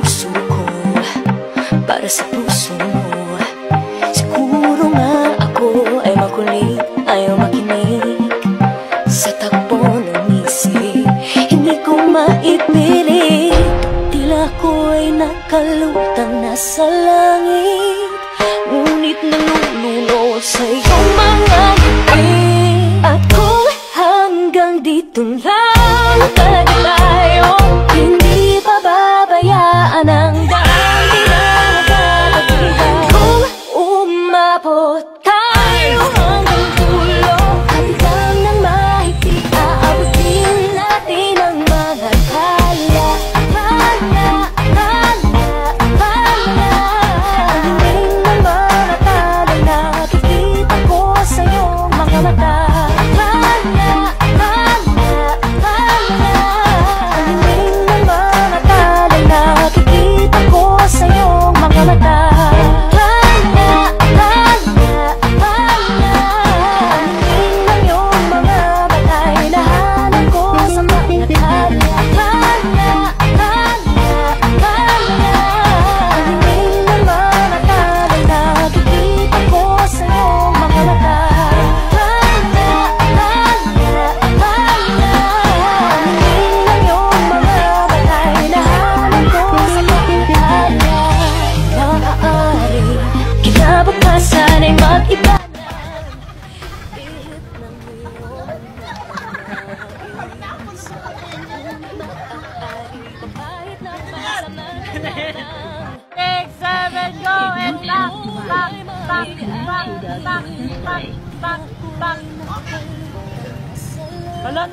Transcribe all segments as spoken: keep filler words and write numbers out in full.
puso ko para sa puso mo. Siguro nga ako ay makulit, ayaw makinig sa takbo ng isip. Hindi ko maipilit, tila ko ay nakalutang nasa langit, ngunit nalulunod sa iyong mga ngiti. At kung hanggang dito lang talaga tayo, hindi pababayaan ang daan, di na magkakabihan. Kung umabot tayo hanggang dulo, hatigang ng mahigpit, aabutin natin ang mga hala, hala, hala, hala. Hanging ng mga tala, nakikita ko sa iyong mga mata. Kinabukasan ay mag-iba na. Ihip ng iyong kahit na masama na. Six, seven, go and back, back, back, back, back, back, back, back. Balot.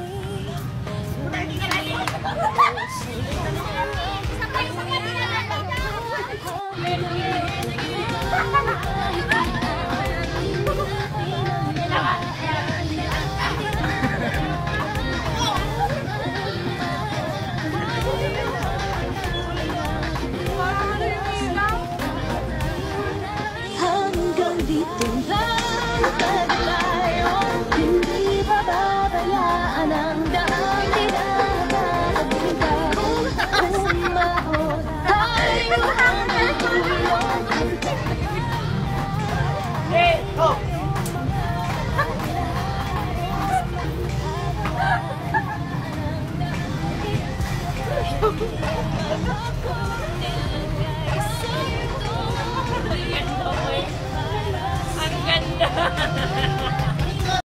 Hanggang dito lang tayo, hindi pababayaan ang daan, di na magkakabihan. Kung umabot tayo hanggang dulo. Hey, go! Ang ganda!